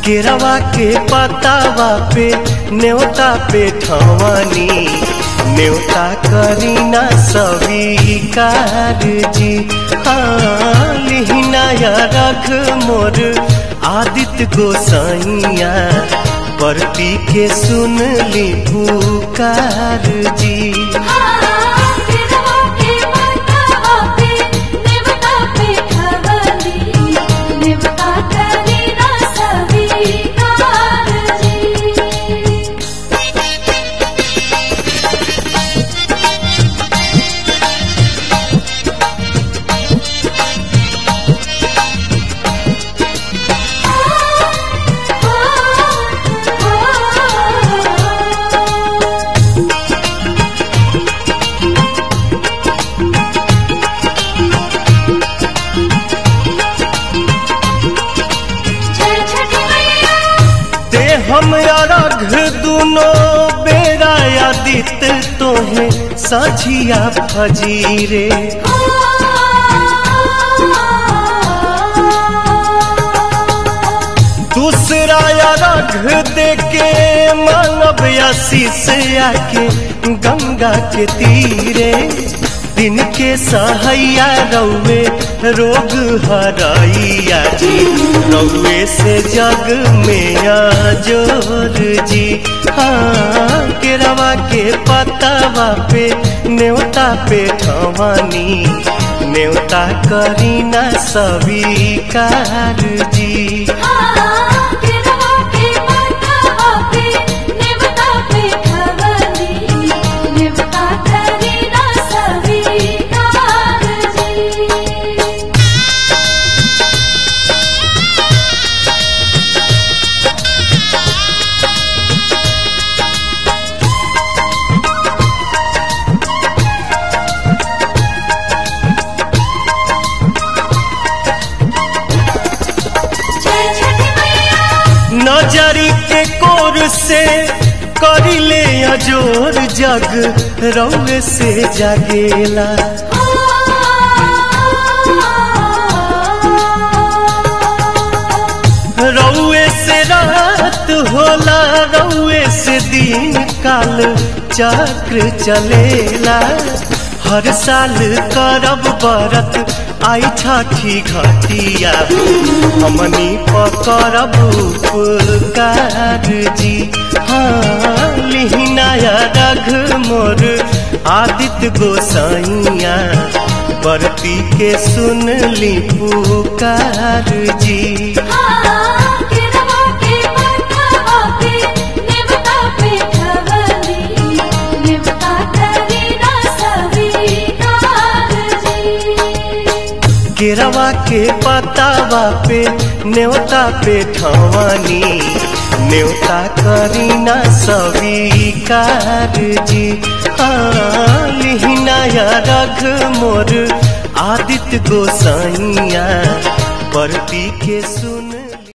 केरवा के पतावा पे न्योता पे ठवानी न्योता करीना स्वीकार जी। हाँ लिहिनाया रख मोर आदित्य गोसाइया परती के सुन ली पुकार जी। हम अरघ दुनो बेरा आदित तोहे साझिया फजीरे। दूसरा अरघ देके मानव आशीष आके गंगा के तीरे। दिन के सहैया रौवे रोग हराइया जी रौवे से जग में आजोर जी। हाँ केरवा के पतावा पे न्योता पे ठवानी न्योता करीना स्वीकार जी। नजरी के कोर से करिले अजोर जग रौवे से जागेला। रौवे से रात होला रौवे से दिन काल चक्र चलेला। हर साल करब बरत आई छठी घटिया हमनी पकड़ब उपकार जी। हाँ लिहिनाया रघ मोर आदित्य गोसाइया परती के सुन ली पुकार जी। केरवा के पतावा पे न्योता पे ठवानी न्योता करीना स्वीकार जी। हाँ लिहिनाया रघ मोर आदित्य गोसाइया परती के